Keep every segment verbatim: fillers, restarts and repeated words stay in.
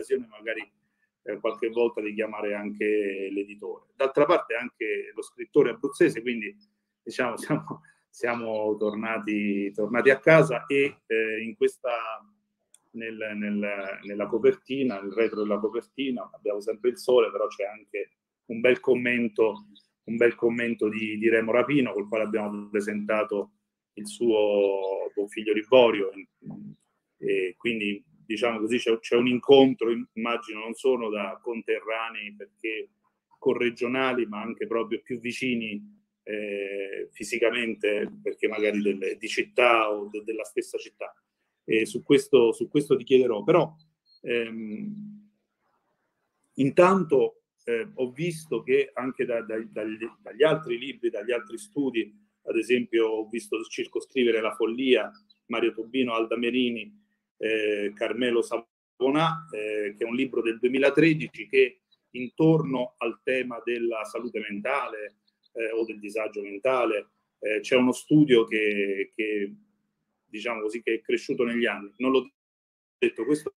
l'occasione magari eh, qualche volta di chiamare anche l'editore. D'altra parte anche lo scrittore abruzzese, quindi diciamo siamo, siamo tornati, tornati a casa e eh, in questa, nel, nel, nella copertina, nel retro della copertina, abbiamo sempre il sole, però c'è anche un bel commento, un bel commento di, di Remo Rapino, col quale abbiamo presentato il suo Buon figlio Liborio, e quindi diciamo così c'è, c'è un incontro, immagino non solo da conterranei perché corregionali, ma anche proprio più vicini eh, fisicamente, perché magari delle, di città o de, della stessa città. E su questo, su questo ti chiederò, però ehm, intanto eh, ho visto che anche da, da, dagli, dagli altri libri, dagli altri studi, ad esempio ho visto circoscrivere La follia, Mario Tobino, Alda Merini, eh, Carmelo Savonà, eh, che è un libro del duemilatredici che intorno al tema della salute mentale eh, o del disagio mentale eh, c'è uno studio che, che diciamo così che è cresciuto negli anni. Non l'ho detto, questo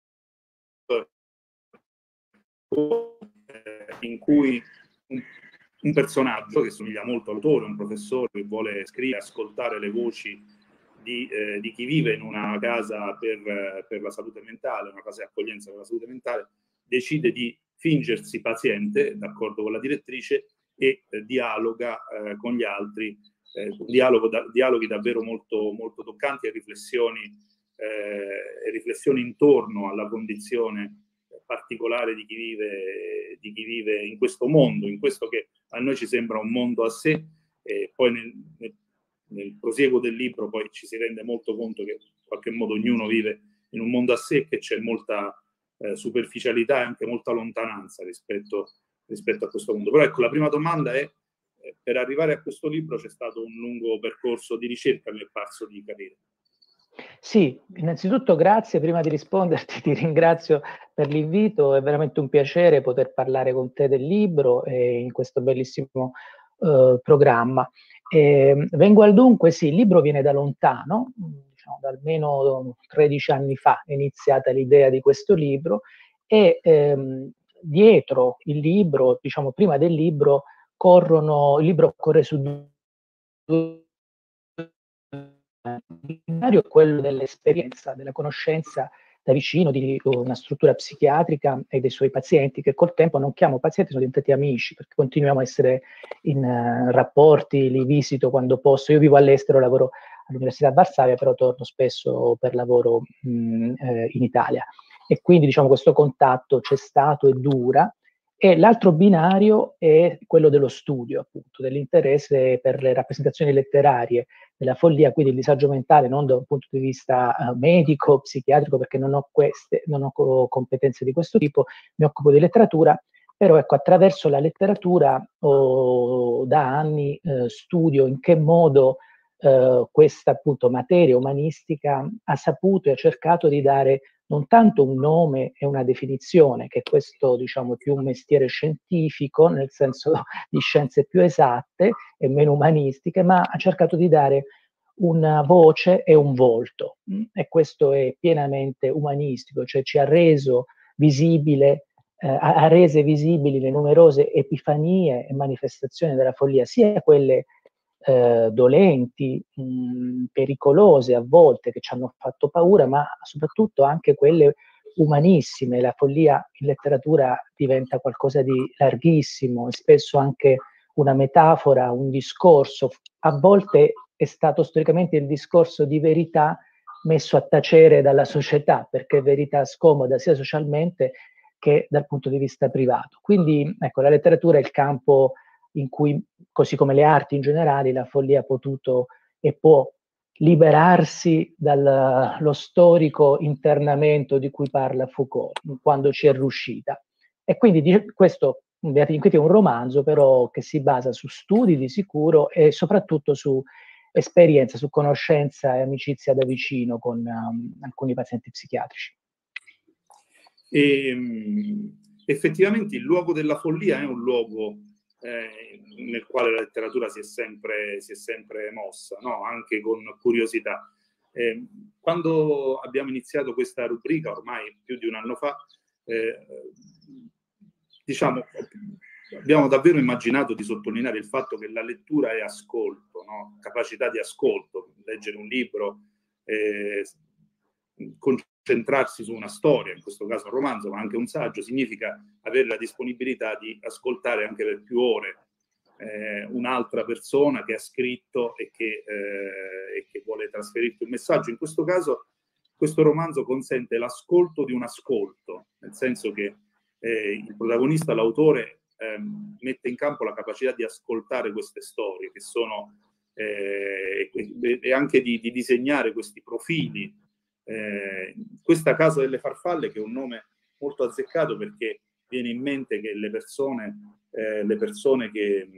in cui un, un personaggio che somiglia molto all'autore, un professore che vuole scrivere, ascoltare le voci di, eh, di chi vive in una casa per, per la salute mentale, una casa di accoglienza per la salute mentale, decide di fingersi paziente, d'accordo con la direttrice, e eh, dialoga eh, con gli altri, eh, dialogo da, dialoghi davvero molto, molto toccanti e riflessioni, eh, e riflessioni intorno alla condizione particolare di chi vive, di chi vive in questo mondo, in questo che a noi ci sembra un mondo a sé, e poi nel, nel, nel prosieguo del libro poi ci si rende molto conto che in qualche modo ognuno vive in un mondo a sé e che c'è molta eh, superficialità e anche molta lontananza rispetto, rispetto a questo mondo. Però ecco, la prima domanda è, eh, per arrivare a questo libro c'è stato un lungo percorso di ricerca, mi è parso di capire. Sì, innanzitutto grazie, prima di risponderti ti ringrazio per l'invito, è veramente un piacere poter parlare con te del libro e in questo bellissimo eh, programma. E, vengo al dunque, sì, il libro viene da lontano, diciamo, da almeno tredici anni fa è iniziata l'idea di questo libro e ehm, dietro il libro, diciamo prima del libro, corrono, il libro corre su due il binario è quello dell'esperienza, della conoscenza da vicino di una struttura psichiatrica e dei suoi pazienti, che col tempo non chiamo pazienti, sono diventati amici, perché continuiamo a essere in uh, rapporti, li visito quando posso. Io vivo all'estero, lavoro all'Università Varsavia, però torno spesso per lavoro mh, eh, in Italia. E quindi diciamo questo contatto c'è stato e dura. E l'altro binario è quello dello studio, appunto, dell'interesse per le rappresentazioni letterarie della follia, quindi il disagio mentale non da un punto di vista uh, medico, psichiatrico, perché non ho queste, non ho co- competenze di questo tipo, mi occupo di letteratura, però ecco, attraverso la letteratura oh, da anni eh, studio in che modo eh, questa appunto materia umanistica ha saputo e ha cercato di dare non tanto un nome e una definizione, che questo diciamo è più un mestiere scientifico, nel senso di scienze più esatte e meno umanistiche, ma ha cercato di dare una voce e un volto, e questo è pienamente umanistico, cioè ci ha reso visibile, eh, ha rese visibili le numerose epifanie e manifestazioni della follia, sia quelle eh, dolenti, mh, pericolose a volte, che ci hanno fatto paura, ma soprattutto anche quelle umanissime. La follia in letteratura diventa qualcosa di larghissimo e spesso anche una metafora, un discorso. A volte è stato storicamente il discorso di verità messo a tacere dalla società, perché è verità scomoda sia socialmente che dal punto di vista privato. Quindi ecco, la letteratura è il campo in cui, così come le arti in generale, la follia ha potuto e può liberarsi dallo storico internamento di cui parla Foucault, quando ci è riuscita. E quindi questo Beati Inquieti è un romanzo però che si basa su studi di sicuro e soprattutto su esperienza, su conoscenza e amicizia da vicino con um, alcuni pazienti psichiatrici. E, um, effettivamente il luogo della follia è un luogo eh, nel quale la letteratura si è sempre, si è sempre mossa, no? Anche con curiosità. Eh, quando abbiamo iniziato questa rubrica, ormai più di un anno fa, eh, diciamo, abbiamo davvero immaginato di sottolineare il fatto che la lettura è ascolto, no? Capacità di ascolto, leggere un libro, eh, concentrarsi su una storia, in questo caso un romanzo, ma anche un saggio, significa avere la disponibilità di ascoltare anche per più ore eh, un'altra persona che ha scritto e che, eh, e che vuole trasferirti un messaggio. In questo caso questo romanzo consente l'ascolto di un ascolto, nel senso che eh, il protagonista, l'autore, eh, mette in campo la capacità di ascoltare queste storie, che sono eh, e, e anche di, di disegnare questi profili. Eh, questa Casa delle Farfalle, che è un nome molto azzeccato, perché viene in mente che le persone, eh, le persone che,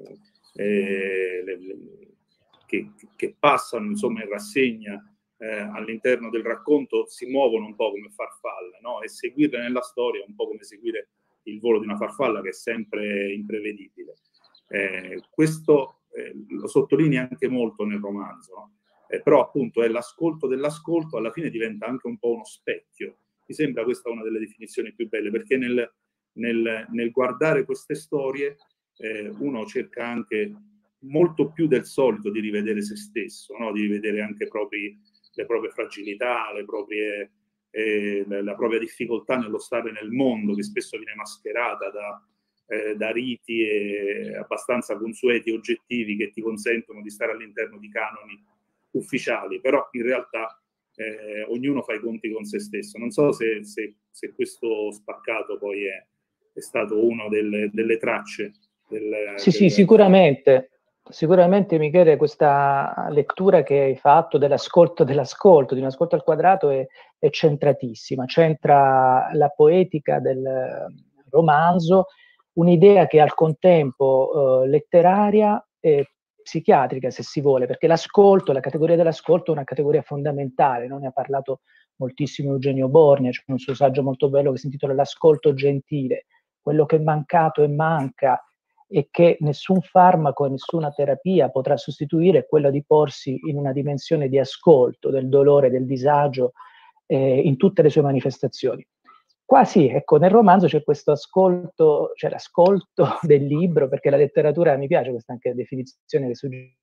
eh, le, le, che, che passano insomma in rassegna eh, all'interno del racconto si muovono un po' come farfalle, no? E seguirle nella storia è un po' come seguire il volo di una farfalla, che è sempre imprevedibile. Eh, questo eh, lo sottolinea anche molto nel romanzo, no? Eh, però appunto è l'ascolto dell'ascolto, alla fine diventa anche un po' uno specchio. Mi sembra questa una delle definizioni più belle, perché nel, nel, nel guardare queste storie eh, uno cerca anche molto più del solito di rivedere se stesso, no? Di rivedere anche propri, le proprie fragilità, le proprie, eh, la propria difficoltà nello stare nel mondo, che spesso viene mascherata da, eh, da riti eh, abbastanza consueti e oggettivi che ti consentono di stare all'interno di canoni ufficiali, però in realtà eh, ognuno fa i conti con se stesso. Non so se, se, se questo spaccato poi è, è stato uno delle, delle tracce. Del, sì, del... sì, sicuramente. Sicuramente, Michele, questa lettura che hai fatto dell'ascolto dell'ascolto, di un ascolto al quadrato, è, è centratissima. C'entra la poetica del romanzo, un'idea che è al contempo eh, letteraria e psichiatrica, se si vuole, perché l'ascolto, la categoria dell'ascolto è una categoria fondamentale, no? Ne ha parlato moltissimo Eugenio Borgna, c'è un suo saggio molto bello che si intitola L'ascolto gentile, quello che è mancato e manca e che nessun farmaco e nessuna terapia potrà sostituire, è quello di porsi in una dimensione di ascolto del dolore, del disagio, eh, in tutte le sue manifestazioni. Qua sì, ecco, nel romanzo c'è questo ascolto, c'è l'ascolto del libro, perché la letteratura, mi piace questa anche definizione che suggerisce,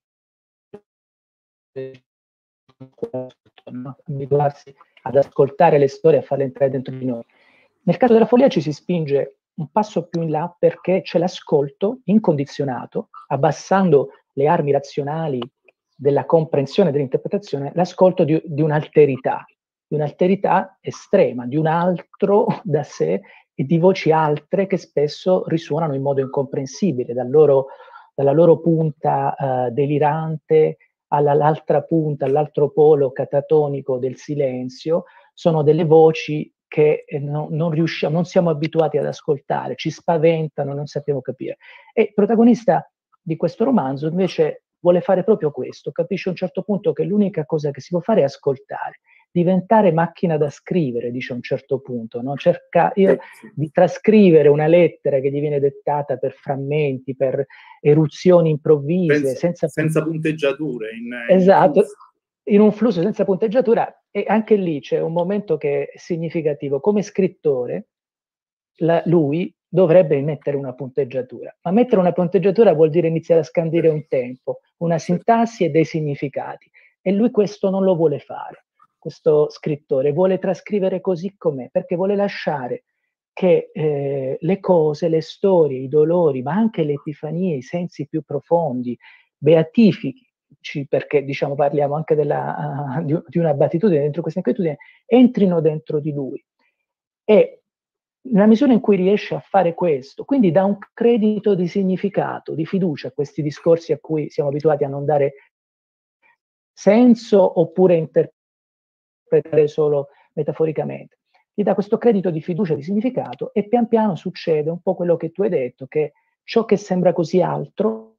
no? Abituarsi ad ascoltare le storie, a farle entrare dentro di noi. Nel caso della follia ci si spinge un passo più in là, perché c'è l'ascolto incondizionato, abbassando le armi razionali della comprensione, dell'interpretazione, l'ascolto di, di un'alterità, di un'alterità estrema, di un altro da sé e di voci altre che spesso risuonano in modo incomprensibile, dal loro, dalla loro punta uh, delirante all'altra punta, all'altro polo catatonico del silenzio. Sono delle voci che eh, no, non riusciamo, non siamo abituati ad ascoltare, ci spaventano, non sappiamo capire. E il protagonista di questo romanzo invece vuole fare proprio questo, capisce a un certo punto che l'unica cosa che si può fare è ascoltare, diventare macchina da scrivere, dice a un certo punto, no? Cerca io di trascrivere una lettera che gli viene dettata per frammenti, per eruzioni improvvise, senza, senza, senza punteggiature. In, esatto, in, in un flusso senza punteggiatura. E anche lì c'è un momento che è significativo. Come scrittore, la, lui dovrebbe mettere una punteggiatura, ma mettere una punteggiatura vuol dire iniziare a scandire un tempo, una sintassi e dei significati, e lui questo non lo vuole fare. Questo scrittore vuole trascrivere così com'è, perché vuole lasciare che eh, le cose, le storie, i dolori, ma anche le epifanie, i sensi più profondi, beatifici, perché diciamo parliamo anche della, uh, di, di una beatitudine dentro questa inquietudine, entrino dentro di lui. E nella misura in cui riesce a fare questo, quindi dà un credito di significato, di fiducia a questi discorsi a cui siamo abituati a non dare senso oppure interpretare solo metaforicamente. Gli dà questo credito di fiducia, di significato, e pian piano succede un po' quello che tu hai detto, che ciò che sembra così altro,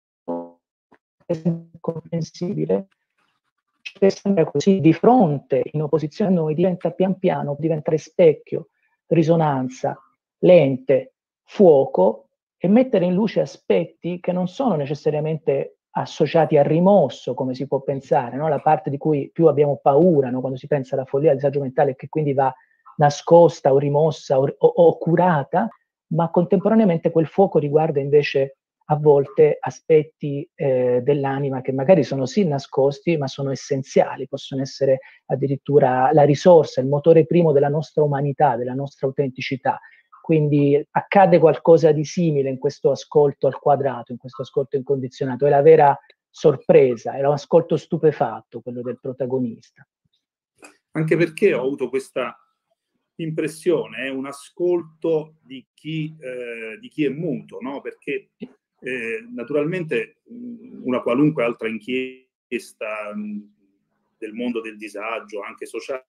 incomprensibile, che sembra così di fronte, in opposizione a noi, diventa pian piano, diventare specchio, risonanza, lente, fuoco, e mettere in luce aspetti che non sono necessariamente associati al rimosso, come si può pensare, no? La parte di cui più abbiamo paura, no? Quando si pensa alla follia, al disagio mentale, che quindi va nascosta o rimossa o, o, o curata, ma contemporaneamente quel fuoco riguarda invece a volte aspetti eh, dell'anima che magari sono sì nascosti, ma sono essenziali, possono essere addirittura la risorsa, il motore primo della nostra umanità, della nostra autenticità. Quindi accade qualcosa di simile in questo ascolto al quadrato, in questo ascolto incondizionato. È la vera sorpresa, è un ascolto stupefatto quello del protagonista. Anche perché ho avuto questa impressione, è un ascolto di chi, eh, di chi è muto, no? Perché eh, naturalmente una qualunque altra inchiesta mh, del mondo del disagio, anche sociale,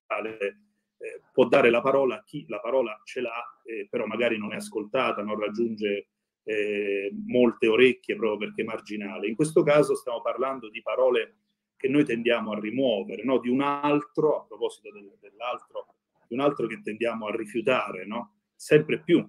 eh, può dare la parola a chi la parola ce l'ha, eh, però magari non è ascoltata, non raggiunge eh, molte orecchie proprio perché è marginale. In questo caso stiamo parlando di parole che noi tendiamo a rimuovere, no? Di un altro, a proposito del, dell'altro, di un altro che tendiamo a rifiutare, no? Sempre più.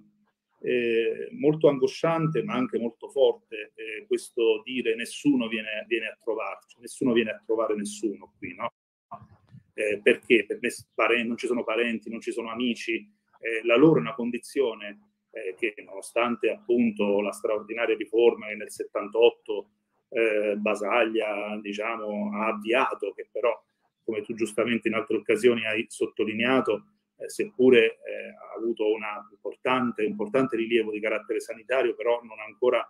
Eh, molto angosciante, ma anche molto forte, eh, questo dire nessuno viene, viene a trovarci, nessuno viene a trovare nessuno qui, no? Eh, perché? Per me parenti, non ci sono parenti, non ci sono amici, eh, la loro è una condizione eh, che nonostante appunto la straordinaria riforma che nel settantotto eh, Basaglia diciamo, ha avviato, che però come tu giustamente in altre occasioni hai sottolineato, eh, seppure eh, ha avuto un importante, importante rilievo di carattere sanitario, però non, ancora,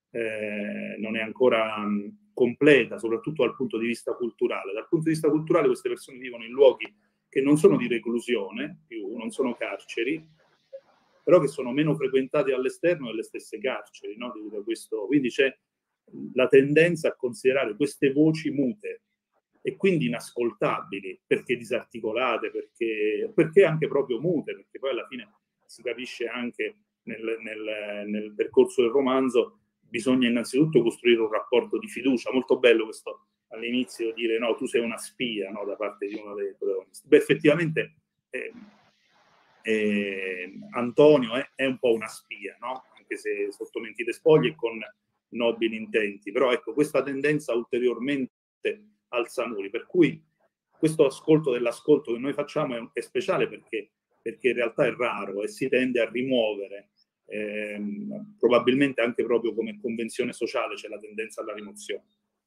eh, non è ancora mh, completa, soprattutto dal punto di vista culturale. Dal punto di vista culturale queste persone vivono in luoghi che non sono di reclusione, più, non sono carceri, però che sono meno frequentati all'esterno delle stesse carceri, no? Questo, quindi c'è la tendenza a considerare queste voci mute e quindi inascoltabili, perché disarticolate, perché, perché anche proprio mute, perché poi alla fine si capisce anche nel, nel, nel percorso del romanzo, bisogna innanzitutto costruire un rapporto di fiducia. Molto bello questo all'inizio dire no, tu sei una spia, no, da parte di uno dei protagonisti. Beh, effettivamente eh, eh, Antonio è, è un po' una spia, no? Anche se sotto mentite spoglie e con nobili intenti, però ecco, questa tendenza ulteriormente alza muri, per cui questo ascolto dell'ascolto che noi facciamo è, è speciale perché, perché in realtà è raro e si tende a rimuovere, ehm, probabilmente anche proprio come convenzione sociale c'è la tendenza alla rimozione.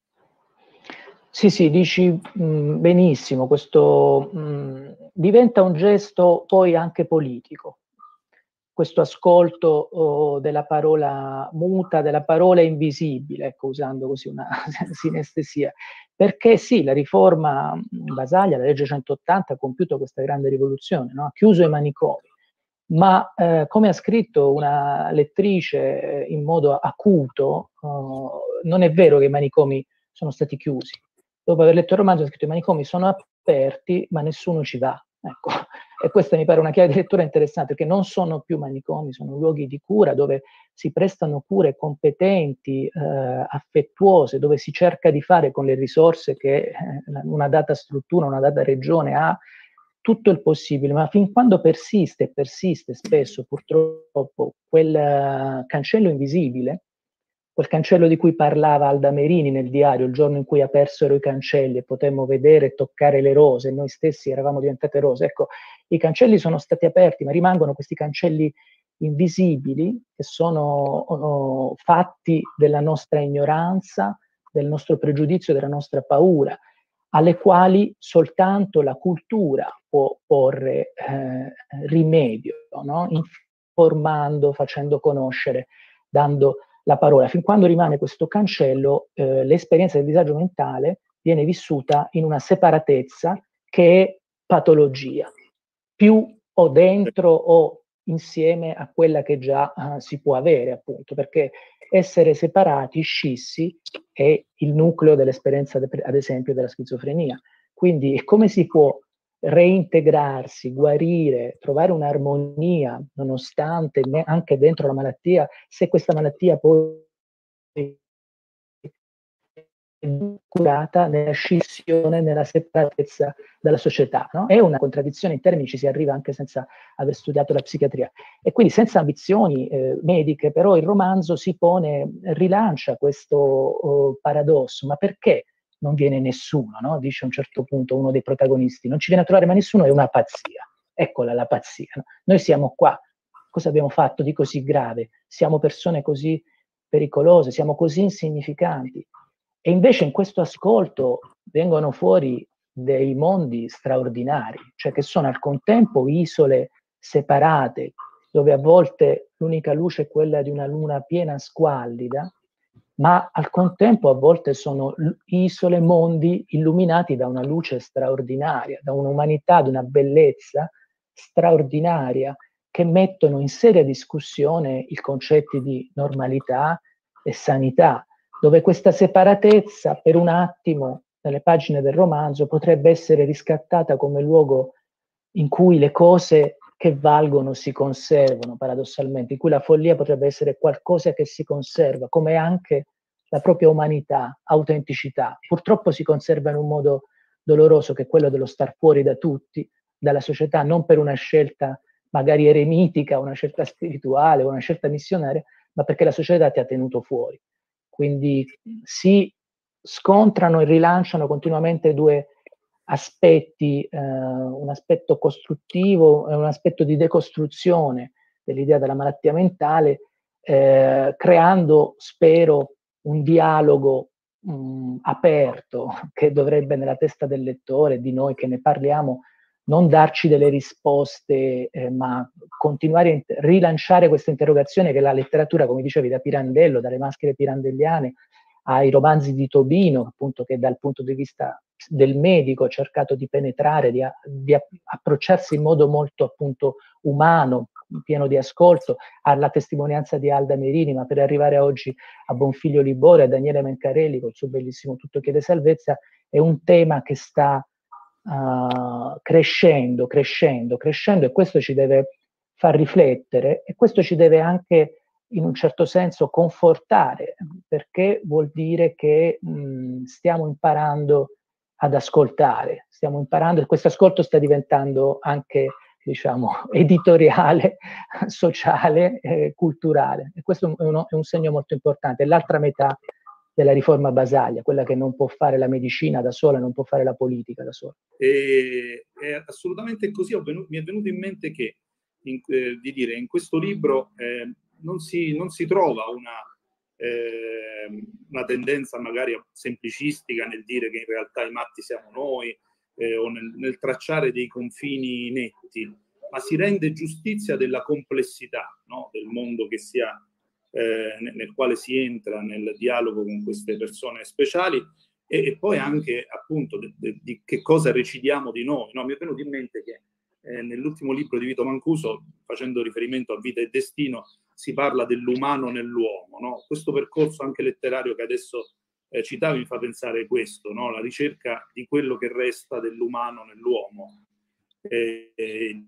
Sì, sì, dici mh, benissimo, questo mh, diventa un gesto poi anche politico, questo ascolto oh, della parola muta, della parola invisibile, ecco, usando così una sinestesia, perché sì, la riforma Basaglia, la legge centottanta, ha compiuto questa grande rivoluzione, no? Ha chiuso i manicomi, ma eh, come ha scritto una lettrice in modo acuto, oh, non è vero che i manicomi sono stati chiusi. Dopo aver letto il romanzo ha scritto i manicomi sono aperti ma nessuno ci va, ecco. E questa mi pare una chiave di lettura interessante, perché non sono più manicomi, sono luoghi di cura dove si prestano cure competenti, eh, affettuose, dove si cerca di fare con le risorse che eh, una data struttura, una data regione ha, tutto il possibile, ma fin quando persiste, persiste spesso purtroppo quel uh, cancello invisibile, quel cancello di cui parlava Alda Merini nel diario, il giorno in cui apersero i cancelli e potemmo vedere e toccare le rose, noi stessi eravamo diventate rose. Ecco, i cancelli sono stati aperti, ma rimangono questi cancelli invisibili che sono oh, fatti della nostra ignoranza, del nostro pregiudizio, della nostra paura, alle quali soltanto la cultura può porre eh, rimedio, no? Informando, facendo conoscere, dando la parola. Fin quando rimane questo cancello, eh, l'esperienza del disagio mentale viene vissuta in una separatezza che è patologia, più o dentro o insieme a quella che già uh, si può avere, appunto, perché essere separati, scissi, è il nucleo dell'esperienza, de, ad esempio, della schizofrenia. Quindi come si può reintegrarsi, guarire, trovare un'armonia nonostante anche dentro la malattia, se questa malattia poi è curata nella scissione, nella separatezza dalla società, no? È una contraddizione in termini, ci si arriva anche senza aver studiato la psichiatria. E quindi senza ambizioni eh, mediche, però il romanzo si pone, rilancia questo oh, paradosso, ma perché non viene nessuno, no? Dice a un certo punto uno dei protagonisti, non ci viene a trovare ma nessuno, è una pazzia. eccola la pazzia. No? Noi siamo qua, cosa abbiamo fatto di così grave? Siamo persone così pericolose, siamo così insignificanti. E invece in questo ascolto vengono fuori dei mondi straordinari, cioè che sono al contempo isole separate, dove a volte l'unica luce è quella di una luna piena squallida, ma al contempo a volte sono isole, mondi illuminati da una luce straordinaria, da un'umanità, da una bellezza straordinaria, che mettono in seria discussione i concetti di normalità e sanità, dove questa separatezza per un attimo nelle pagine del romanzo potrebbe essere riscattata come luogo in cui le cose che valgono si conservano, paradossalmente, in cui la follia potrebbe essere qualcosa che si conserva, come anche la propria umanità, autenticità. Purtroppo si conserva in un modo doloroso, che è quello dello star fuori da tutti, dalla società, non per una scelta magari eremitica, una scelta spirituale, una scelta missionaria, ma perché la società ti ha tenuto fuori. Quindi si scontrano e rilanciano continuamente due aspetti, eh, un aspetto costruttivo e un aspetto di decostruzione dell'idea della malattia mentale, eh, creando, spero, un dialogo mh, aperto che dovrebbe nella testa del lettore, di noi che ne parliamo, non darci delle risposte, eh, ma continuare a rilanciare questa interrogazione che la letteratura, come dicevi, da Pirandello, dalle maschere pirandelliane ai romanzi di Tobino, appunto, che dal punto di vista del medico ha cercato di penetrare, di, di approcciarsi in modo molto appunto umano, pieno di ascolto, alla testimonianza di Alda Merini, ma per arrivare oggi a Bonfiglio Libore, a Daniele Mencarelli col suo bellissimo Tutto chiede salvezza, è un tema che sta uh, crescendo, crescendo, crescendo, e questo ci deve far riflettere, e questo ci deve anche in un certo senso confortare, perché vuol dire che mh, stiamo imparando ad ascoltare, stiamo imparando, e questo ascolto sta diventando anche, diciamo, editoriale, sociale, eh, culturale, e questo è, uno, è un segno molto importante. È l'altra metà della riforma Basaglia, quella che non può fare la medicina da sola, non può fare la politica da sola. E, è assolutamente così. Ho venuto, mi è venuto in mente che in, eh, di dire in questo libro eh, non, si, non si trova una, eh, una tendenza magari semplicistica nel dire che in realtà i matti siamo noi, eh, o nel, nel tracciare dei confini netti, ma si rende giustizia della complessità, no? Del mondo che sia, eh, nel quale si entra nel dialogo con queste persone speciali, e, e poi anche appunto de, de, di che cosa recidiamo di noi, no? Mi è venuto in mente che eh, nell'ultimo libro di Vito Mancuso, facendo riferimento a Vita e Destino, si parla dell'umano nell'uomo, no? Questo percorso anche letterario che adesso eh, citavi mi fa pensare questo, no? La ricerca di quello che resta dell'umano nell'uomo, e, e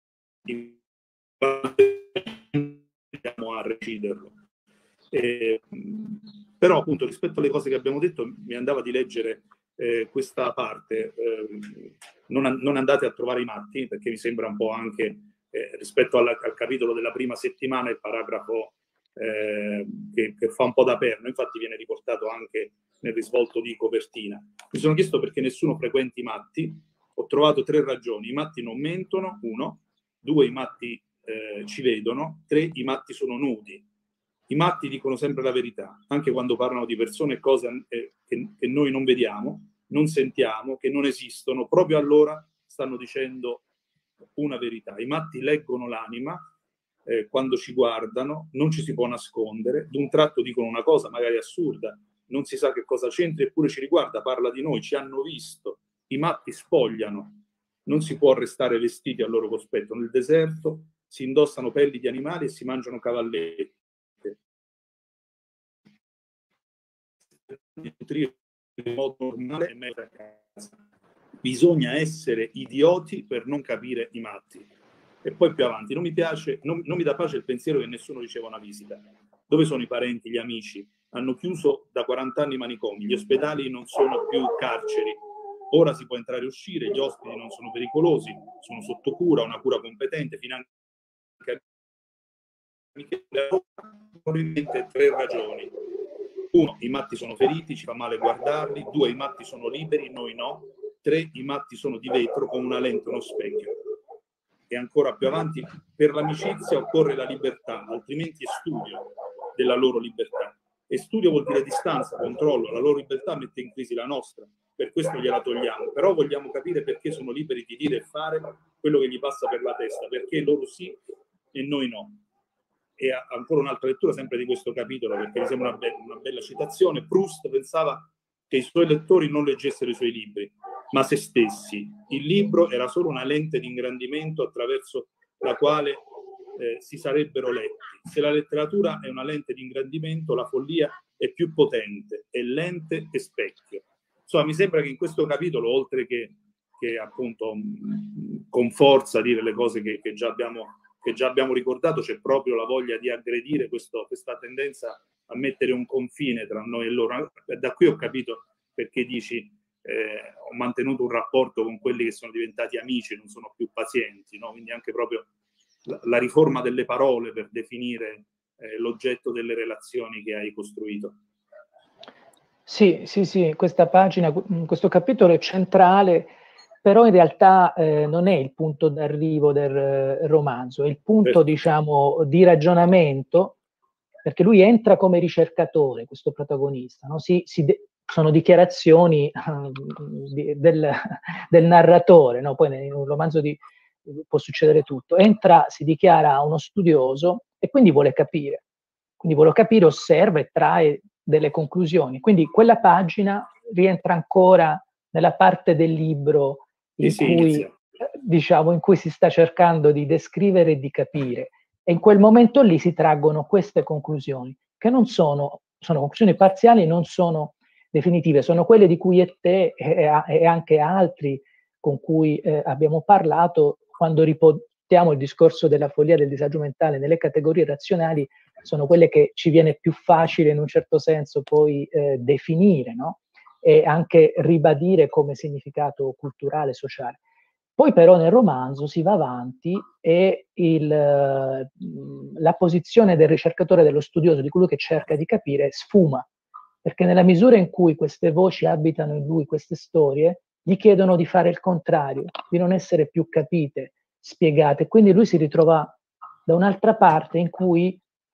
andiamo a reciderlo. Eh, però appunto rispetto alle cose che abbiamo detto mi andava di leggere eh, questa parte, eh, non, non andate a trovare i matti, perché mi sembra un po' anche eh, rispetto alla, al capitolo della prima settimana il paragrafo eh, che, che fa un po' da perno, infatti viene riportato anche nel risvolto di copertina. Mi sono chiesto perché nessuno frequenti i matti, ho trovato tre ragioni: i matti non mentono, uno; due, i matti eh, ci vedono; tre, i matti sono nudi. I matti dicono sempre la verità, anche quando parlano di persone e cose eh, che, che noi non vediamo, non sentiamo, che non esistono. Proprio allora stanno dicendo una verità. I matti leggono l'anima eh, quando ci guardano, non ci si può nascondere, d'un tratto dicono una cosa magari assurda, non si sa che cosa c'entra, eppure ci riguarda, parla di noi, ci hanno visto. I matti spogliano, non si può restare vestiti al loro cospetto. Nel deserto si indossano pelli di animali e si mangiano cavalletti. In modo normale e meglio a casa. Bisogna essere idioti per non capire i matti. E poi più avanti, non mi piace, non, non mi dà pace il pensiero che nessuno riceva una visita. Dove sono i parenti, gli amici? Hanno chiuso da quaranta anni i manicomi, gli ospedali non sono più carceri, ora si può entrare e uscire, gli ospiti non sono pericolosi, sono sotto cura, una cura competente, finanche probabilmente tre ragioni. Uno, i matti sono feriti, ci fa male guardarli. Due, i matti sono liberi, noi no. Tre, i matti sono di vetro con una lente, uno specchio. e ancora più avanti, per l'amicizia occorre la libertà, altrimenti è studio della loro libertà. E studio vuol dire distanza, controllo, la loro libertà mette in crisi la nostra, per questo gliela togliamo. Però vogliamo capire perché sono liberi di dire e fare quello che gli passa per la testa, perché loro sì e noi no. E ancora un'altra lettura sempre di questo capitolo, perché mi sembra una, be- una bella citazione. Proust pensava che i suoi lettori non leggessero i suoi libri, ma se stessi. Il libro era solo una lente di ingrandimento attraverso la quale eh, si sarebbero letti. Se la letteratura è una lente di ingrandimento, la follia è più potente, è lente e specchio. Insomma, mi sembra che in questo capitolo, oltre che, che appunto mh, con forza dire le cose che, che, già abbiamo, che già abbiamo ricordato, c'è proprio la voglia di aggredire questo, questa tendenza a mettere un confine tra noi e loro. Da qui ho capito perché dici eh, ho mantenuto un rapporto con quelli che sono diventati amici, non sono più pazienti, no? Quindi anche proprio la, la riforma delle parole per definire eh, l'oggetto delle relazioni che hai costruito. Sì, sì, sì, questa pagina, questo capitolo è centrale, però in realtà eh, non è il punto d'arrivo del eh, romanzo, è il punto, diciamo, di ragionamento, perché lui entra come ricercatore, questo protagonista, no? si, si de- sono dichiarazioni uh, di, del, del narratore, no? Poi in un romanzo di, può succedere tutto, entra, si dichiara uno studioso e quindi vuole capire, quindi vuole capire, osserva e trae delle conclusioni. Quindi quella pagina rientra ancora nella parte del libro in sì, cui, sì, diciamo, in cui si sta cercando di descrivere e di capire. E in quel momento lì si traggono queste conclusioni, che non sono, sono conclusioni parziali, non sono definitive, sono quelle di cui e te e, e anche altri con cui eh, abbiamo parlato quando riportiamo il discorso della follia del disagio mentale nelle categorie razionali, sono quelle che ci viene più facile in un certo senso poi eh, definire, no? E anche ribadire come significato culturale, sociale. Poi però nel romanzo si va avanti e il, la posizione del ricercatore, dello studioso, di colui che cerca di capire, sfuma, perché nella misura in cui queste voci abitano in lui, queste storie, gli chiedono di fare il contrario, di non essere più capite, spiegate. Quindi lui si ritrova da un'altra parte in cui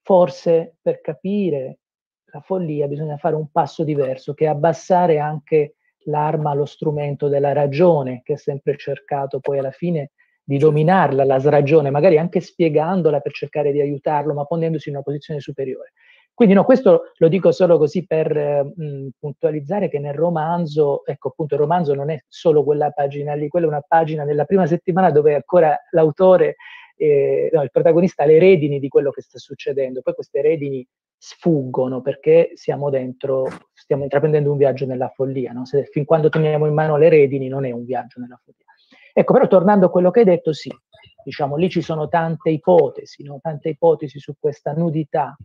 forse per capire la follia bisogna fare un passo diverso, che è abbassare anche l'arma, lo strumento della ragione, che ha sempre cercato poi alla fine di dominarla, la sragione, magari anche spiegandola per cercare di aiutarlo, ma ponendosi in una posizione superiore. Quindi no, questo lo dico solo così per eh, mh, puntualizzare che nel romanzo, ecco appunto il romanzo non è solo quella pagina lì, quella è una pagina della prima settimana dove ancora l'autore, eh, no, il protagonista ha le redini di quello che sta succedendo, poi queste redini sfuggono perché siamo dentro, stiamo intraprendendo un viaggio nella follia, no? Se, fin quando teniamo in mano le redini non è un viaggio nella follia. Ecco, però tornando a quello che hai detto, sì, diciamo lì ci sono tante ipotesi, no? Tante ipotesi su questa nudità,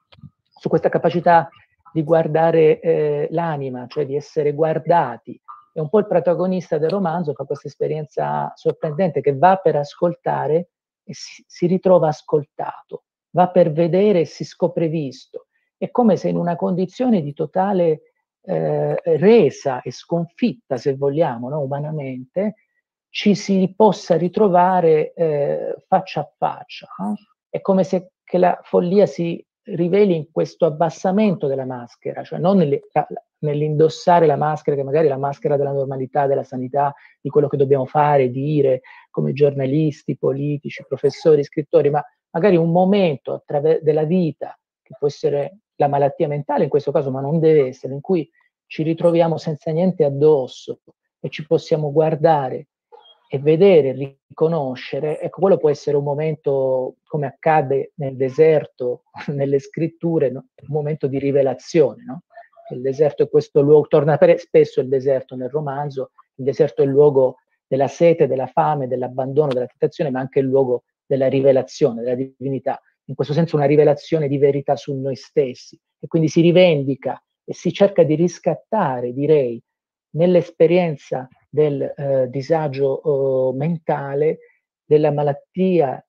su questa capacità di guardare eh, l'anima, cioè di essere guardati. E un po' il protagonista del romanzo fa questa esperienza sorprendente che va per ascoltare e si, si ritrova ascoltato, va per vedere e si scopre visto. È come se in una condizione di totale eh, resa e sconfitta, se vogliamo, no? Umanamente, ci si possa ritrovare eh, faccia a faccia. No? È come se che la follia si riveli in questo abbassamento della maschera, cioè non nell'indossare la maschera, che magari è la maschera della normalità, della sanità, di quello che dobbiamo fare, dire, come giornalisti, politici, professori, scrittori, ma magari un momento della vita, che può essere la malattia mentale in questo caso, ma non deve essere, in cui ci ritroviamo senza niente addosso e ci possiamo guardare e vedere, riconoscere, ecco, quello può essere un momento, come accade nel deserto, nelle scritture, no? Un momento di rivelazione, no? Il deserto è questo luogo, torna spesso il deserto nel romanzo, il deserto è il luogo della sete, della fame, dell'abbandono, della tentazione, ma anche il luogo della rivelazione, della divinità. In questo senso una rivelazione di verità su noi stessi, e quindi si rivendica e si cerca di riscattare, direi, nell'esperienza del eh, disagio eh, mentale, della malattia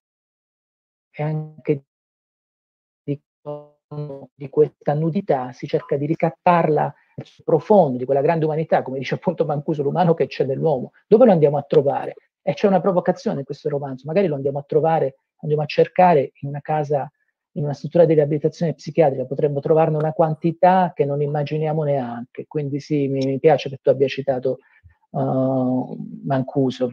e anche di, di questa nudità, si cerca di riscattarla sul profondo di quella grande umanità, come dice appunto Mancuso, l'umano che c'è nell'uomo. Dove lo andiamo a trovare? E c'è una provocazione in questo romanzo, magari lo andiamo a trovare, andiamo a cercare in una casa, in una struttura di riabilitazione psichiatrica, potremmo trovarne una quantità che non immaginiamo neanche. Quindi sì, mi, mi piace che tu abbia citato uh, Mancuso.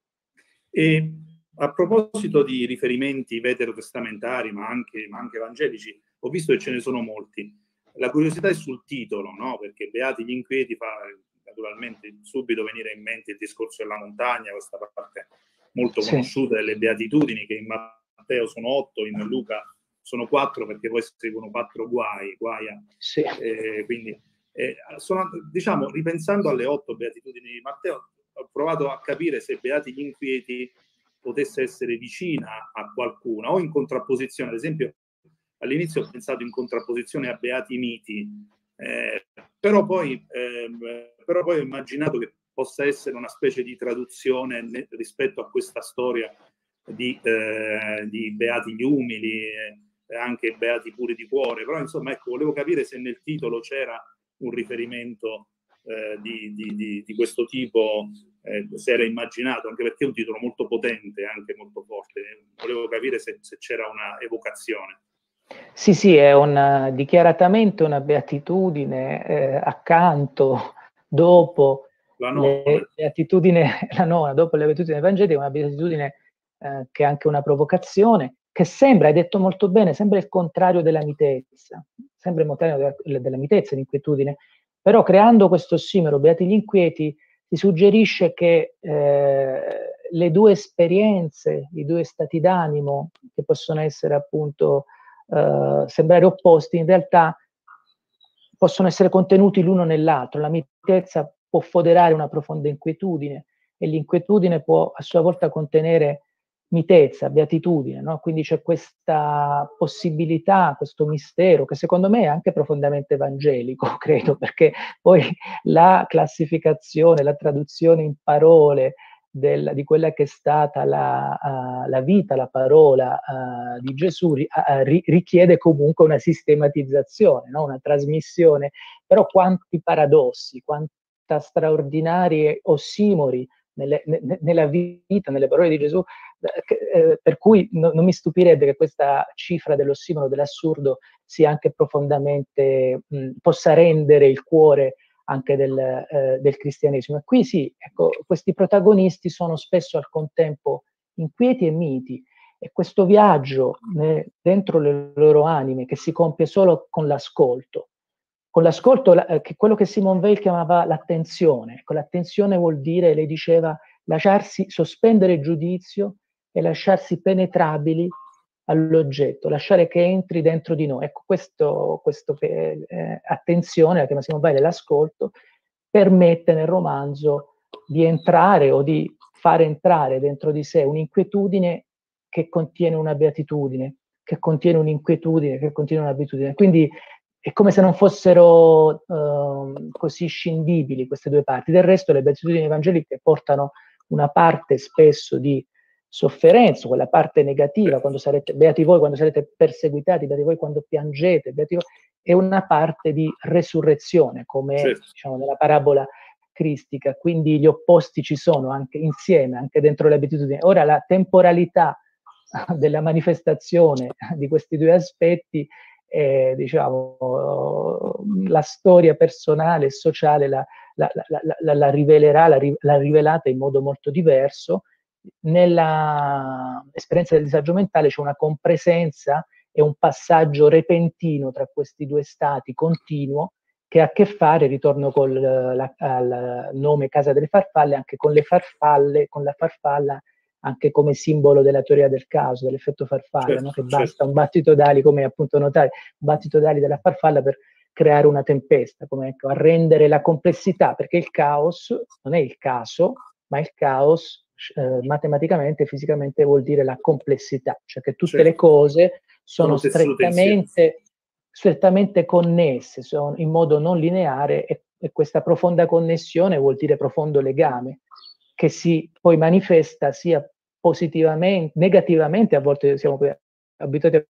E a proposito di riferimenti veterotestamentari, ma anche, ma anche evangelici, ho visto che ce ne sono molti. La curiosità è sul titolo, no? Perché Beati gli inquieti fa naturalmente subito venire in mente il discorso della montagna, questa parte molto Sì. conosciuta delle beatitudini, che in Matteo sono otto, in Luca sono quattro, perché poi scrivono quattro guai, guaia. Sì. Eh, quindi, eh, sono, diciamo, ripensando alle otto beatitudini di Matteo, ho provato a capire se Beati gli inquieti potesse essere vicina a qualcuna o in contrapposizione. Ad esempio, all'inizio ho pensato in contrapposizione a Beati miti, eh, però, poi, eh, però poi ho immaginato che possa essere una specie di traduzione ne, rispetto a questa storia di, eh, di Beati gli umili, eh, anche Beati puri di cuore. Però insomma, ecco, volevo capire se nel titolo c'era un riferimento eh, di, di, di, di questo tipo, eh, se era immaginato, anche perché è un titolo molto potente, anche molto forte. Volevo capire se, se c'era una evocazione. Sì, sì, è una, dichiaratamente una beatitudine, eh, accanto, dopo la le beatitudini, la nona, dopo le beatitudini evangeliche, una beatitudine eh, che è anche una provocazione, che sembra, hai detto molto bene, sembra il contrario della mitezza, sembra il contrario della, della mitezza, l'inquietudine, però creando questo ossimero, beati gli inquieti, si suggerisce che eh, le due esperienze, i due stati d'animo, che possono essere appunto Uh, sembrare opposti, in realtà possono essere contenuti l'uno nell'altro. La mitezza può foderare una profonda inquietudine e l'inquietudine può a sua volta contenere mitezza, beatitudine, no? Quindi c'è questa possibilità, questo mistero che secondo me è anche profondamente evangelico, credo, perché poi la classificazione, la traduzione in parole Del, di quella che è stata la, uh, la vita, la parola uh, di Gesù ri, uh, ri, richiede comunque una sistematizzazione, no? Una trasmissione, però quanti paradossi, quanta straordinari ossimori nelle, ne, nella vita, nelle parole di Gesù, eh, per cui no, non mi stupirebbe che questa cifra dell'ossimoro, dell'assurdo, sia anche profondamente, mh, possa rendere il cuore anche del, eh, del cristianesimo. E qui sì, ecco, questi protagonisti sono spesso al contempo inquieti e miti, e questo viaggio né, dentro le loro anime che si compie solo con l'ascolto, con l'ascolto eh, che quello che Simone Weil chiamava l'attenzione. Ecco, l'attenzione vuol dire, lei diceva, lasciarsi sospendere il giudizio e lasciarsi penetrabili all'oggetto, lasciare che entri dentro di noi. Ecco, questo, questo eh, attenzione, la chiama Simone Weil, l'ascolto, permette nel romanzo di entrare o di fare entrare dentro di sé un'inquietudine che contiene una beatitudine, che contiene un'inquietudine, che contiene un'abitudine. Quindi è come se non fossero uh, così scindibili queste due parti. Del resto le beatitudini evangeliche portano una parte spesso di sofferenza, quella parte negativa, quando sarete beati voi quando sarete perseguitati, beati voi quando piangete, beati voi, e una parte di resurrezione, come certo. Diciamo nella parabola cristica. Quindi gli opposti ci sono anche insieme, anche dentro le abitudini. Ora la temporalità della manifestazione di questi due aspetti, eh, diciamo, la storia personale e sociale la, la, la, la, la rivelerà, la, la rivelata in modo molto diverso. Nella esperienza del disagio mentale c'è una compresenza e un passaggio repentino tra questi due stati continuo, che ha a che fare, ritorno col la, al nome Casa delle Farfalle, anche con le farfalle, con la farfalla anche come simbolo della teoria del caso, dell'effetto farfalla, certo, no? Che basta certo. Un battito d'ali, come appunto notare, un battito d'ali della farfalla per creare una tempesta, come ecco, a rendere la complessità, perché il caos non è il caso, ma il caos eh, matematicamente e fisicamente vuol dire la complessità, cioè che tutte certo. Le cose sono, sono strettamente, strettamente connesse, sono in modo non lineare, e, e questa profonda connessione vuol dire profondo legame, che si poi manifesta sia positivamente, negativamente, a volte siamo abituati a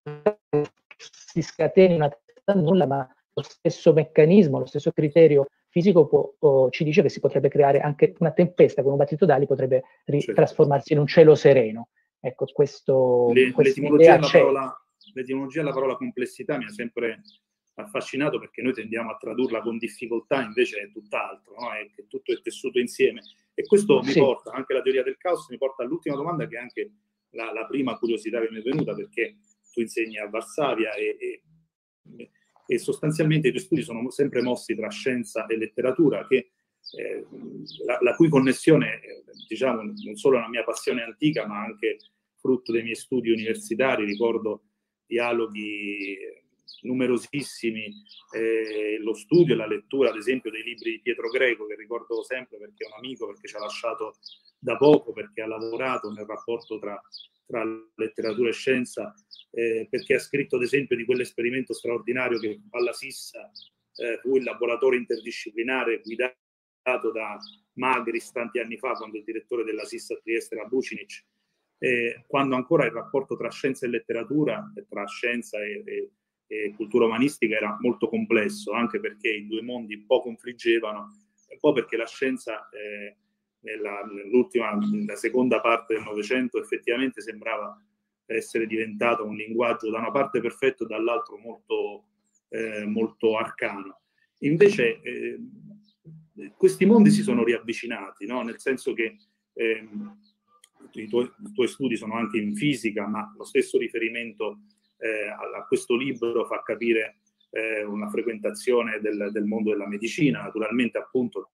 si scateni una nulla, ma lo stesso meccanismo, lo stesso criterio fisico può, o, ci dice che si potrebbe creare anche una tempesta con un battito d'ali, potrebbe certo. trasformarsi in un cielo sereno. Ecco, questo, Le, l'etimologia, della parola, l'etimologia della parola complessità mi ha sempre affascinato, perché noi tendiamo a tradurla con difficoltà, invece è tutt'altro, no? È che tutto è tessuto insieme. E questo mi sì. porta, anche la teoria del caos, mi porta all'ultima domanda, che è anche la, la prima curiosità che mi è venuta, perché tu insegni a Varsavia e, e, e sostanzialmente i tuoi studi sono sempre mossi tra scienza e letteratura, che eh, la, la cui connessione, eh, diciamo, non solo è una mia passione antica, ma anche frutto dei miei studi universitari. Ricordo dialoghi numerosissimi, eh, lo studio e la lettura, ad esempio, dei libri di Pietro Greco, che ricordo sempre perché è un amico, perché ci ha lasciato da poco, perché ha lavorato nel rapporto tra, tra letteratura e scienza, eh, perché ha scritto, ad esempio, di quell'esperimento straordinario che alla Sissa eh, fu il laboratorio interdisciplinare guidato da Magris tanti anni fa, quando il direttore della Sissa a Trieste era Bucinic, eh, quando ancora il rapporto tra scienza e letteratura, tra scienza e, e, e cultura umanistica era molto complesso, anche perché i due mondi un po' confliggevano, un po' perché la scienza eh, nella, nell'ultima, nella seconda parte del Novecento effettivamente sembrava essere diventato un linguaggio da una parte perfetto e dall'altro molto, eh, molto arcano. Invece eh, questi mondi si sono riavvicinati, no? Nel senso che eh, i, tuoi, i tuoi studi sono anche in fisica, ma lo stesso riferimento eh, a, a questo libro fa capire eh, una frequentazione del, del mondo della medicina, naturalmente appunto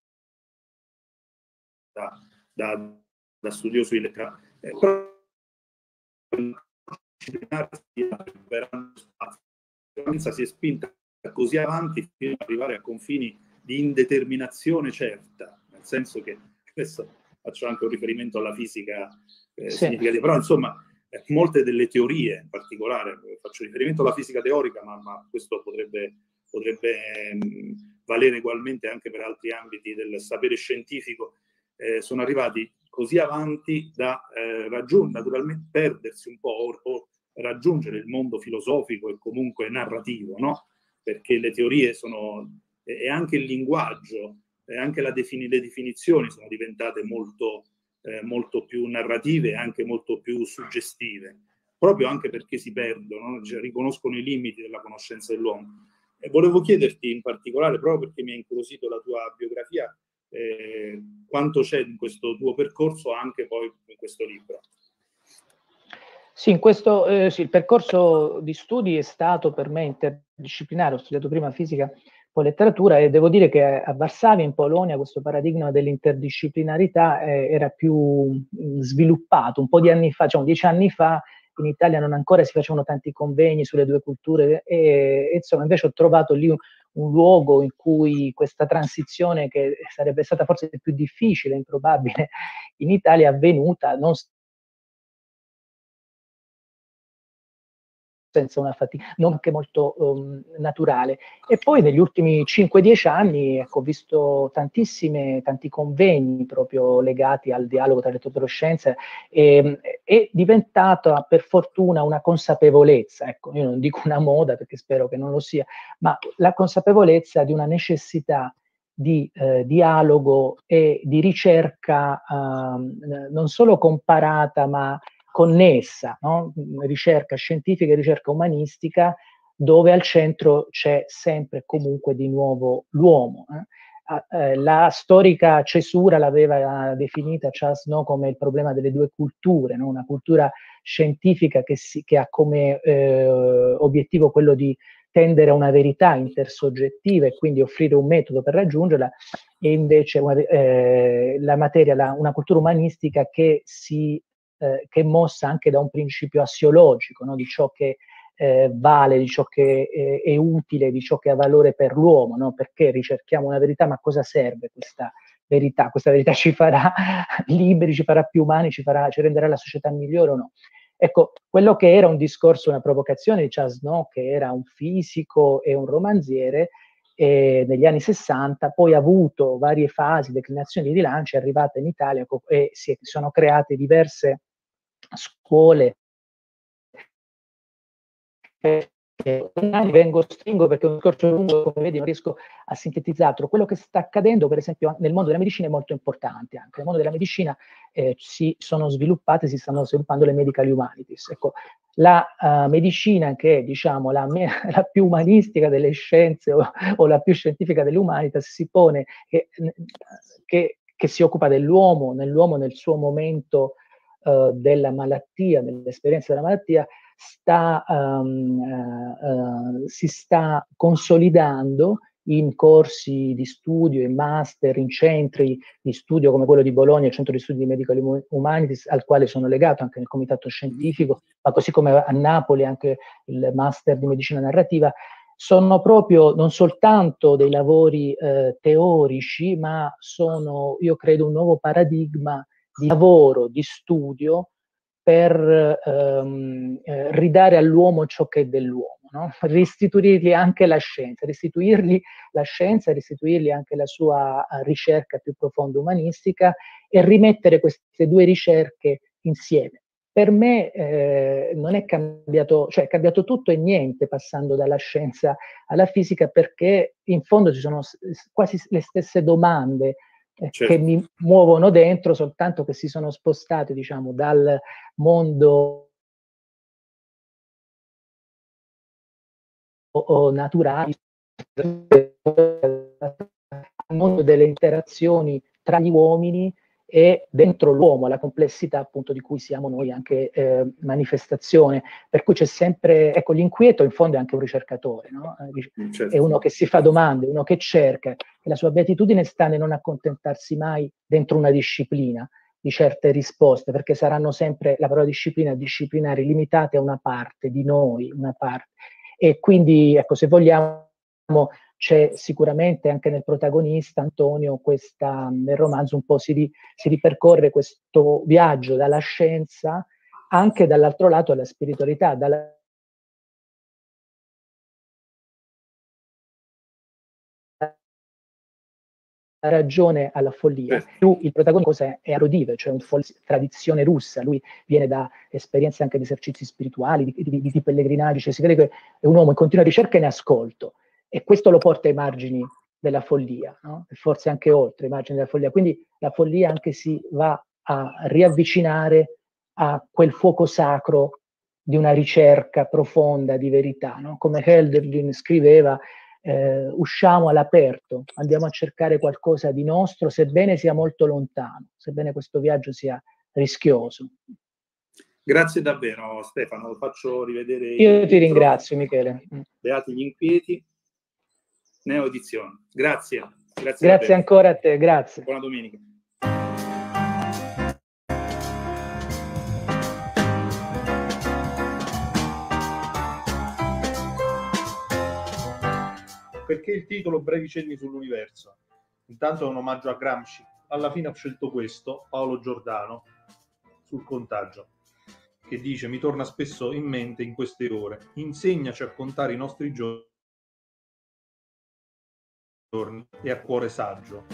da, da, da studioso di letteratura. Eh, però si è spinta così avanti fino ad arrivare a confini di indeterminazione certa, nel senso che, adesso faccio anche un riferimento alla fisica eh, sì. significativa, però insomma eh, molte delle teorie, in particolare faccio riferimento alla fisica teorica, ma, ma questo potrebbe, potrebbe ehm, valere ugualmente anche per altri ambiti del sapere scientifico, eh, sono arrivati così avanti da eh, raggiungere, naturalmente perdersi un po' o, o raggiungere il mondo filosofico e comunque narrativo, no? Perché le teorie sono, e anche il linguaggio, e anche la defini, le definizioni sono diventate molto, eh, molto più narrative e anche molto più suggestive, proprio anche perché si perdono, no? Cioè, riconoscono i limiti della conoscenza dell'uomo. E volevo chiederti in particolare, proprio perché mi ha incuriosito la tua biografia, Eh, quanto c'è in questo tuo percorso anche poi in questo libro. Sì, in questo, eh, sì, il percorso di studi è stato per me interdisciplinare. Ho studiato prima fisica, poi letteratura, e devo dire che a Varsavia, in Polonia, questo paradigma dell'interdisciplinarità eh, era più mh, sviluppato. Un po' di anni fa, diciamo dieci anni fa, in Italia non ancora si facevano tanti convegni sulle due culture, e, e insomma invece ho trovato lì un, un luogo in cui questa transizione, che sarebbe stata forse più difficile, improbabile in Italia, è avvenuta, non senza una fatica, non anche molto um, naturale. E poi negli ultimi cinque dieci anni, ecco, ho visto tantissime, tanti convegni proprio legati al dialogo tra letteratura e scienza, e è diventata per fortuna una consapevolezza, ecco, io non dico una moda perché spero che non lo sia, ma la consapevolezza di una necessità di eh, dialogo e di ricerca eh, non solo comparata, ma connessa, no? Ricerca scientifica e ricerca umanistica, dove al centro c'è sempre e comunque di nuovo l'uomo. Eh? Eh, la storica cesura l'aveva definita Charles Snow come il problema delle due culture, no? Una cultura scientifica che, si, che ha come eh, obiettivo quello di tendere a una verità intersoggettiva e quindi offrire un metodo per raggiungerla, e invece una, eh, la materia, la, una cultura umanistica che si Eh, che è mossa anche da un principio assiologico, no? Di ciò che eh, vale, di ciò che è, è utile, di ciò che ha valore per l'uomo, no? Perché ricerchiamo una verità, ma cosa serve questa verità? Questa verità ci farà liberi, ci farà più umani, ci, farà, ci renderà la società migliore o no? Ecco, quello che era un discorso, una provocazione di Charles Snow, che era un fisico e un romanziere, e negli anni sessanta, poi ha avuto varie fasi, declinazioni di rilancio, è arrivata in Italia e si sono create diverse scuole Eh, vengo stringo perché è un discorso lungo, come vedi non riesco a sintetizzarlo. Quello che sta accadendo per esempio nel mondo della medicina è molto importante. Anche nel mondo della medicina eh, si sono sviluppate, si stanno sviluppando le medical humanities. Ecco, la uh, medicina che è diciamo la, me, la più umanistica delle scienze o, o la più scientifica delle humanities si pone che, che, che si occupa dell'uomo, nell'uomo nel suo momento uh, della malattia, nell'esperienza della malattia, sta, um, uh, uh, si sta consolidando in corsi di studio, in master, in centri di studio come quello di Bologna, il centro di studi di Medical Humanities, al quale sono legato anche nel comitato scientifico, ma così come a Napoli anche il master di medicina narrativa. Sono proprio non soltanto dei lavori eh, teorici, ma sono, io credo, un nuovo paradigma di lavoro, di studio, per ehm, eh, ridare all'uomo ciò che è dell'uomo, no? Restituirgli anche la scienza, restituirgli la scienza, restituirgli anche la sua ricerca più profonda umanistica e rimettere queste due ricerche insieme. Per me eh, non è cambiato, cioè è cambiato tutto e niente passando dalla scienza alla fisica, perché in fondo ci sono quasi le stesse domande Eh, certo. che mi muovono dentro, soltanto che si sono spostate, diciamo, dal mondo naturale al mondo delle interazioni tra gli uomini e dentro l'uomo, la complessità appunto di cui siamo noi anche eh, manifestazione, per cui c'è sempre, ecco, l'inquieto in fondo è anche un ricercatore, no? Certo. È uno che si fa domande, uno che cerca, e la sua beatitudine sta nel non accontentarsi mai dentro una disciplina di certe risposte, perché saranno sempre, la parola disciplina, disciplinare, limitate a una parte di noi, una parte, e quindi ecco, se vogliamo, c'è sicuramente anche nel protagonista Antonio questa, nel romanzo un po' si, ri, si ripercorre questo viaggio dalla scienza anche dall'altro lato alla spiritualità, dalla ragione alla follia. Più il protagonista è Arodive, cioè una tradizione russa, lui viene da esperienze anche di esercizi spirituali, di, di, di pellegrinaggi, cioè si vede che è un uomo in continua ricerca e in ascolto, e questo lo porta ai margini della follia, no? E forse anche oltre i margini della follia, quindi la follia anche si va a riavvicinare a quel fuoco sacro di una ricerca profonda di verità, no? Come Hölderlin scriveva, Eh, usciamo all'aperto, andiamo a cercare qualcosa di nostro, sebbene sia molto lontano, sebbene questo viaggio sia rischioso. Grazie davvero Stefano, lo faccio rivedere. Io ti ringrazio Michele. Beati gli inquieti, Neo Edizione. Grazie. Grazie, grazie ancora a te, grazie. Buona domenica. Perché il titolo Brevi cenni sull'universo? Intanto è un omaggio a Gramsci. Alla fine ho scelto questo, Paolo Giordano, sul contagio, che dice: mi torna spesso in mente in queste ore, insegnaci a contare i nostri giorni e a cuore saggio.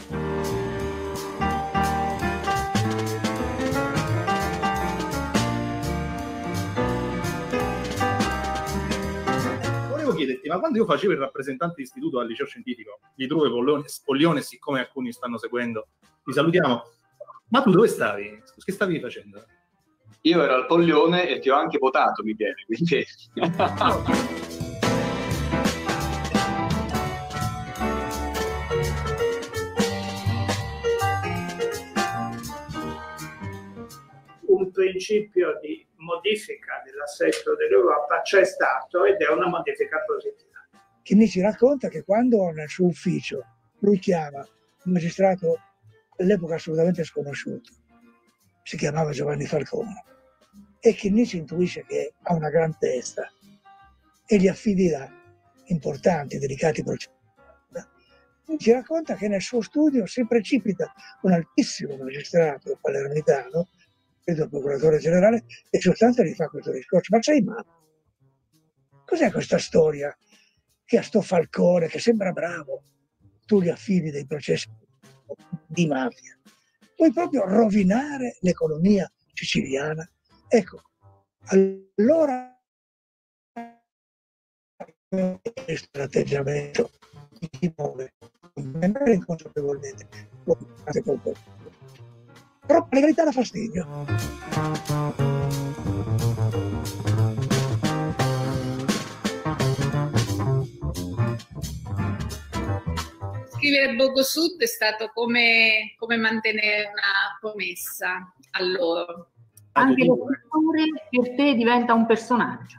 Chiederti, ma quando io facevo il rappresentante di istituto al liceo scientifico di True Poglione, Poglione, siccome alcuni stanno seguendo, ti salutiamo, ma tu dove stavi? Che stavi facendo? Io ero al Poglione e ti ho anche votato, Michele, quindi... Un principio di modifica dell'assetto dell'Europa c'è stato ed è una modifica positiva. Chinnici ci racconta che quando nel suo ufficio lui chiama un magistrato all'epoca assolutamente sconosciuto, si chiamava Giovanni Falcone, e Chinnici intuisce che ha una gran testa e gli affida importanti, delicati processi. Ci racconta che nel suo studio si precipita un altissimo magistrato palermitano, il procuratore generale, e soltanto gli fa questo discorso: ma sei matto? Cos'è questa storia che a sto Falcone, che sembra bravo, tu gli affidi dei processi di mafia? Vuoi proprio rovinare l'economia siciliana? Ecco, allora questo l'atteggiamento di chi muove, magari inconsapevolmente, però la legalità dà fastidio. Scrivere Borgo Sud è stato come, come mantenere una promessa a loro. Anche lo scrittore per te diventa un personaggio.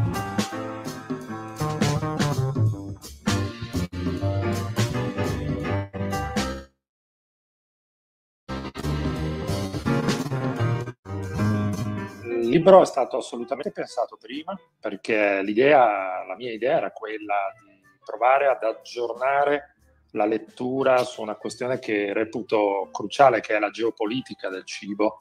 Il libro è stato assolutamente pensato prima, perché l'idea, la mia idea era quella di provare ad aggiornare la lettura su una questione che reputo cruciale, che è la geopolitica del cibo.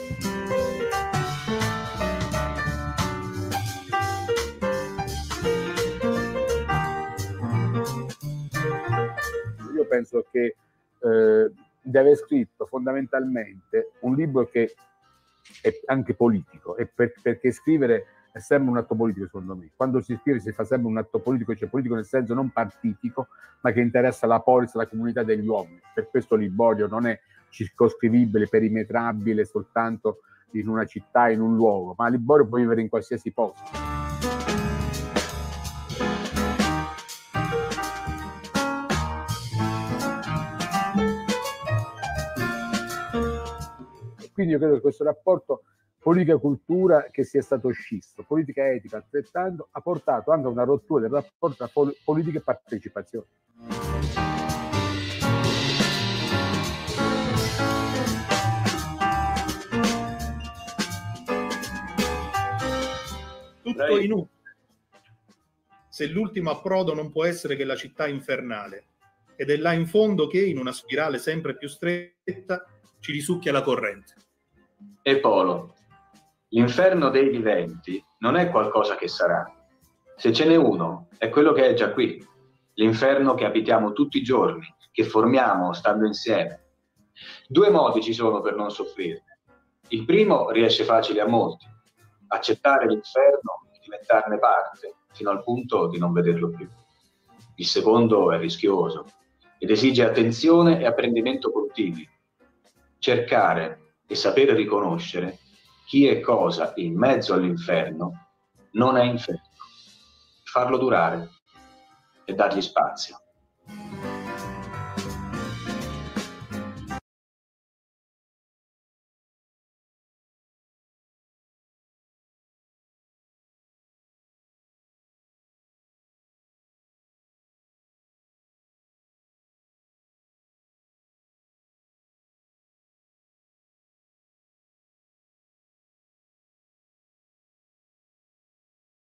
Io penso che eh, di aver scritto fondamentalmente un libro che è anche politico, e per, perché scrivere è sempre un atto politico, secondo me. Quando si scrive si fa sempre un atto politico, cioè politico nel senso non partitico, ma che interessa la polis, la comunità degli uomini. Per questo Liborio non è circoscrivibile, perimetrabile soltanto in una città, in un luogo, ma Liborio può vivere in qualsiasi posto. Quindi io credo che questo rapporto politica-cultura che sia stato scisso, politica-etica altrettanto, ha portato anche a una rottura del rapporto tra pol- politica e partecipazione. Tutto inutile se l'ultimo approdo non può essere che la città infernale, ed è là in fondo che, in una spirale sempre più stretta, ci risucchia la corrente. E Polo, l'inferno dei viventi non è qualcosa che sarà. Se ce n'è uno, è quello che è già qui. L'inferno che abitiamo tutti i giorni, che formiamo stando insieme. Due modi ci sono per non soffrire. Il primo riesce facile a molti: accettare l'inferno e diventarne parte, fino al punto di non vederlo più. Il secondo è rischioso ed esige attenzione e apprendimento continui. Cercare e sapere riconoscere chi e cosa in mezzo all'inferno non è inferno, farlo durare e dargli spazio.